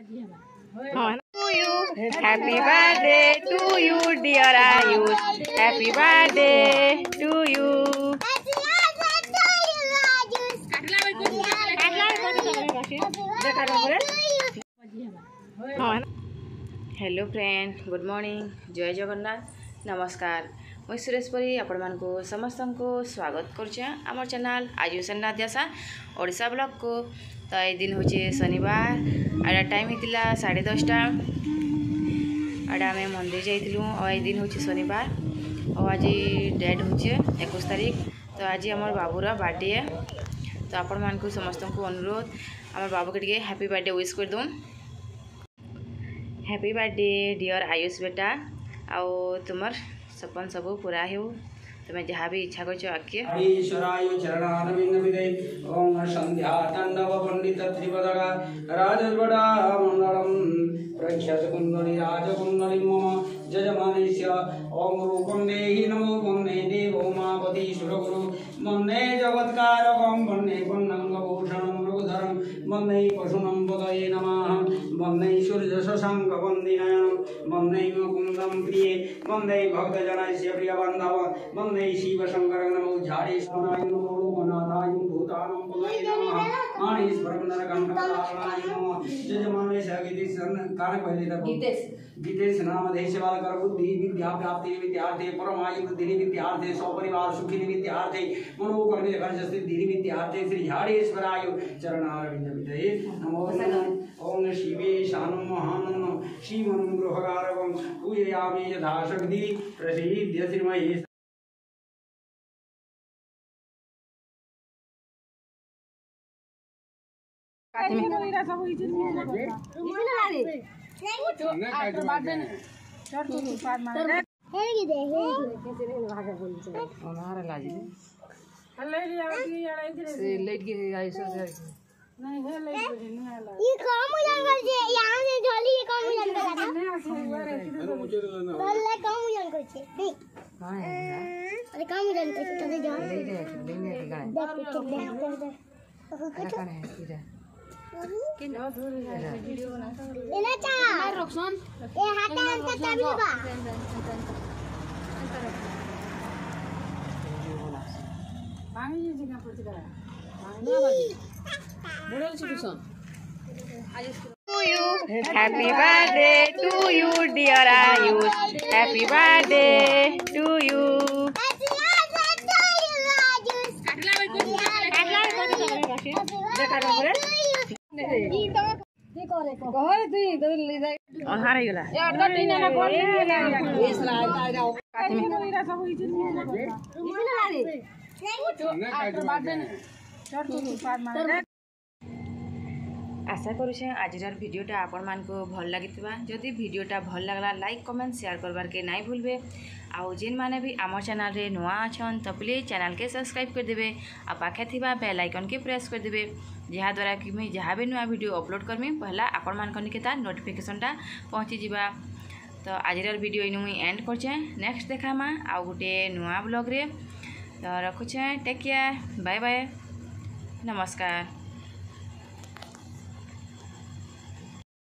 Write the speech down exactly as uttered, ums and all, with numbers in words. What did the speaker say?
To you, happy birthday to you, dear Ayush. Happy birthday to you. Hello friend, good morning, जय जगन्नाथ, नमस्कार। मुझे सुरेश परी आपण मानक समस्त को स्वागत करुचे आमर चैनल आयुष आद्याशा ओडिशा ब्लॉग को। तो ये दिन हूँ शनिवार, आड़ा टाइम होता साढ़े दसटा। आड़ा आम मंदिर जाइलु और ये दिन हूँ शनिवार और आज डेट हूँ इक्कीस तारीख। तो आज आम बाबूर बर्थडे है। तो आपण मानक समस्त को अनुरोध आम बाबू के टे हैप्पी बर्थडे विश कर दूँ। हैप्पी बर्थडे डियर आयुष बेटा, आउ तुमर सपन सब पूरा हो, तुम्हें जहाँ भी इच्छा कर आके ओम संध्या तांडव पंडित त्रिपदगा राजवड़ा मंडलम प्रख्यात कुंडली राजकुंडली मम जजमानस्य ओम रूपम देहि नमो वन्दे देवो मापति सुरगुरु वन्दे जगत्कारकं वन्दे पुण्यंगभूषणं मृगधरं वन्दे पशुनं पदये नमः वन्दे सूर्यशशाङ्क वन्दिनयनं वन्दे मुकुन्दं प्रिये वन्दे भक्तजनस्य प्रियबान्धव वन्दे शिवशङ्कर नमो झाडेश्वराय नमो लोकनाथाय भूतानं पदये नमः माणेश्वरकण्ठकण्ठकलाय नमः जजमानेश गीतेश कान पहले गीतेश गीतेश नाम देश वाला कर बुद्धि विद्या प्राप्ति विद्यार्थे परमायु बुद्धि विद्यार्थे सपरिवार सुखी विद्यार्थे मनोकर्म कर्म सिद्धि विद्यार्थे श्री झाडेश्वराय चरणारविंद विदये नमो ओम शिवे शानं महानं श्रीमनुग्रहकारकं पूजयामि यथाशक्ति प्रसीद्य श्रीमये। लाइट की नहीं है, लाइट नहीं आला ये काम जंगल से यहां से जल्दी ये काम जंगल है मुझे तो काम जंगल से हां अरे काम जंगल से चले जाओ ले ले ले ले देख देख देख कौन है इधर के ना दूर है वीडियो बना ए ना चा रोक्सन ए हाटा अंत चाबी बा पानी जगह पर जगह मांगना बाजी बुढ़ल सिटुसन। To you, happy birthday to you, dear Ayush. Happy birthday to you. অনহার হয়ে গেলা आशा करुचे आजर भिडियोटा आपण मान को भल लगी। जदि भिडियोटा भल लगला लाइक कमेंट शेयर करबार के नहीं भूलबे। आउ जेन माने भी आम चैनल रे नुआ अछन तो प्लीज चैनल के सब्सक्राइब कर देबे आ पाखे थिबा बेल आइकन के प्रेस कर देबे, जहाँ द्वारा कि मैं जहाँ भी नुआ वीडियो अपलोड करमी पहला आपण मान कनिके तार नोटिफिकेशनटा पहुँची जीवा। तो आजर वीडियो इन मुई एंड करछे, नेक्स्ट देखामा आउ गोटे नुआ ब्लॉग रे। तो रखुछे, टेक केयर, बाय बाय, नमस्कार।